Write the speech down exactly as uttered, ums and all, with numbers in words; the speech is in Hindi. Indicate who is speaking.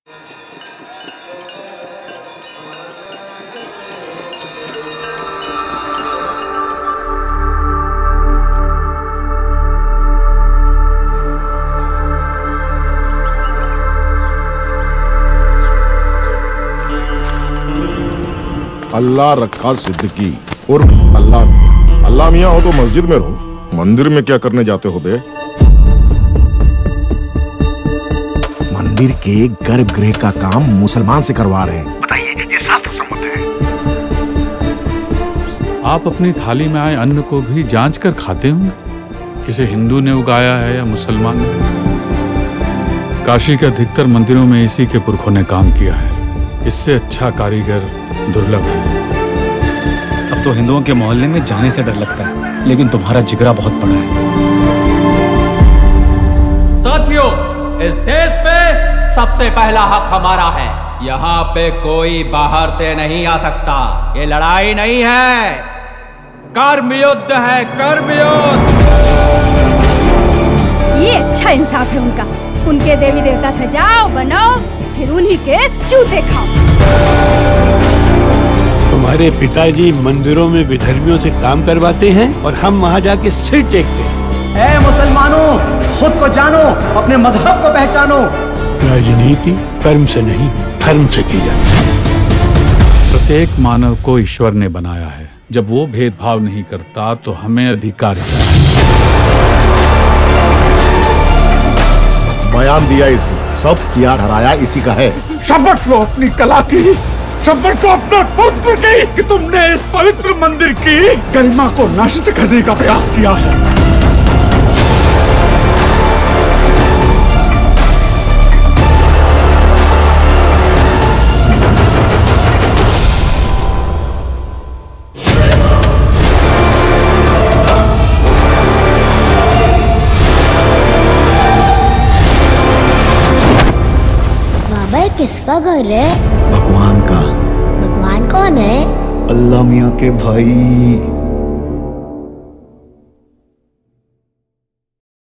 Speaker 1: अल्लाह रखा सिद्दीकी और अल्लाह मियां। अल्लाह मियां हो तो मस्जिद में रहो, मंदिर में क्या करने जाते हो बे?
Speaker 2: मंदिर के गर्भगृह का काम मुसलमान से करवा रहे हैं।
Speaker 3: बताइए, ये शास्त्र सम्मत है?
Speaker 4: आप अपनी थाली में आए अन्न को भी जांच कर खाते होंगे, किसी हिंदू ने उगाया है या मुसलमान ने। काशी के अधिकतर मंदिरों में इसी के पुरखों ने काम किया है। इससे अच्छा कारीगर दुर्लभ है।
Speaker 5: अब तो हिंदुओं के मोहल्ले में जाने से डर लगता है, लेकिन तुम्हारा जिगरा बहुत बड़ा है।
Speaker 6: साथियों, इस देश पे सबसे पहला हक हमारा है। यहाँ पे कोई बाहर से नहीं आ सकता। ये लड़ाई नहीं है, कर्म युद्ध है, कर्म युद्ध।
Speaker 7: ये अच्छा इंसाफ है उनका। उनके देवी देवता सजाओ बनाओ, फिर उन्हीं के जूते खाओ।
Speaker 8: तुम्हारे पिताजी मंदिरों में विधर्मियों से काम करवाते हैं और हम वहाँ जाके सिर टेकते हैं।
Speaker 9: ऐ मुसलमानों, खुद को जानो, अपने मजहब को पहचानो।
Speaker 8: राजनीति कर्म से नहीं, धर्म से की जाती है।
Speaker 4: प्रत्येक मानव को ईश्वर ने बनाया है। जब वो भेदभाव नहीं करता तो हमें अधिकार है।
Speaker 2: बयान दिया इसने, सब किया हराया इसी का है।
Speaker 3: शपथ लो अपनी कला की, शपथ लो अपने पुत्र की कि तुमने इस पवित्र मंदिर की गरिमा को नष्ट करने का प्रयास किया है।
Speaker 10: किसका घर है?
Speaker 2: भगवान का।
Speaker 10: भगवान कौन है?
Speaker 2: अल्लाह मियां के भाई।